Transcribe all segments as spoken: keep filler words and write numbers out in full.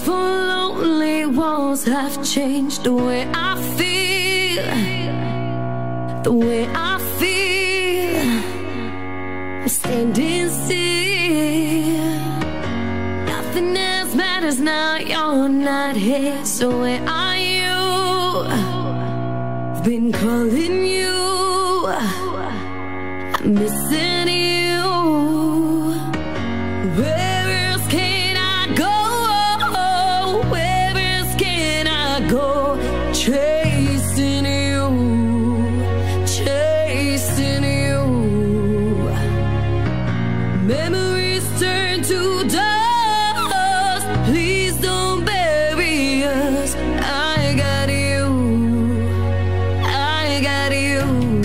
four lonely walls have changed the way I feel, the way I feel. I'm standing still. Nothing else matters now, you're not here. So where are you? I've been calling you, I'm missing you. Where else can I go? Where else can I go? Chasing you, chasing you. Memories turn to dust. Please don't bury us. I got you, I got you.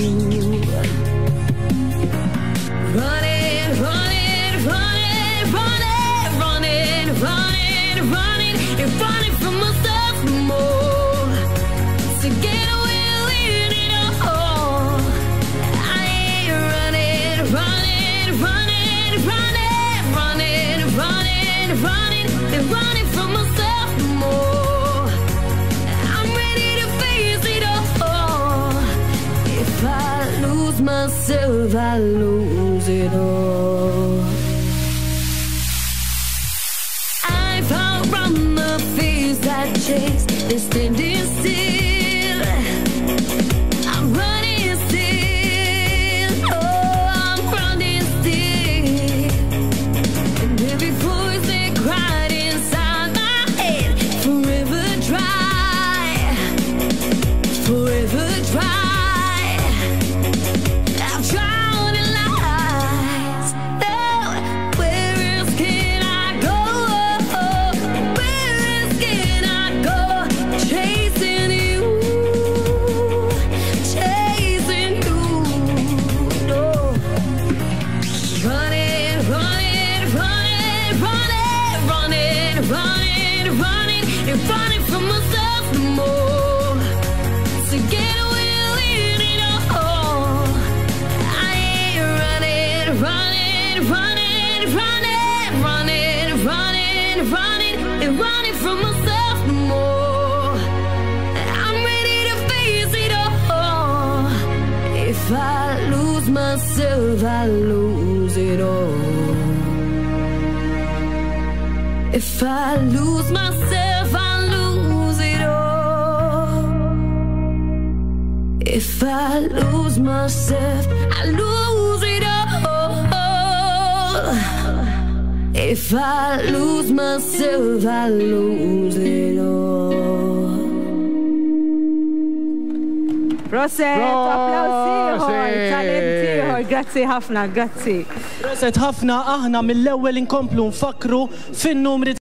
Running, running, running, running, running, running, running, and running from myself more. To get away with it all. I ain't running, running, running, running, running, running, running, and running from myself more. I'm ready to face it all. If I lose myself, I lose it all. I've outrun the fears that chase, they're standing still. I'm running still, oh, I'm running still. And every voice that cried inside my head, forever dry, forever dry. I've drowned in lies. No, where else can I go? Where else can I go? Chasing you, chasing you. No, running, running, running, running, running, running, running, and running from myself no more. To get away with it all. I ain't running, running, running, running, running, running, running, and running from myself no more. I'm ready to face it all. If I lose myself, I lose it all. If I lose myself, I lose it all. If I lose myself, I lose it all. If I lose myself, I lose it all. Proset, applawsi, talenti, grazzi ħafna, grazzi. Proset ħafna, aħna mill-ewwel inkomplu nfakru fin-numri